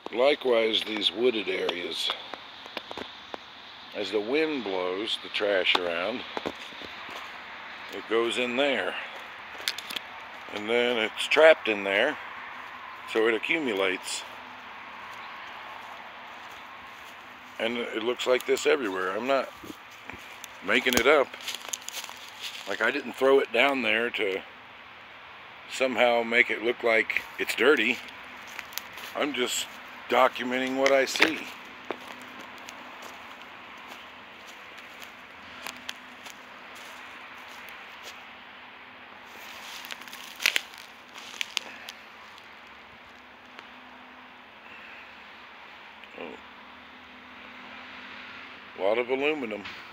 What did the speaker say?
Likewise, these wooded areas. As the wind blows the trash around, it goes in there. And then it's trapped in there, so it accumulates. And it looks like this everywhere. I'm not making it up. Like, I didn't throw it down there to somehow make it look like it's dirty. I'm just documenting what I see. Oh. A lot of aluminum.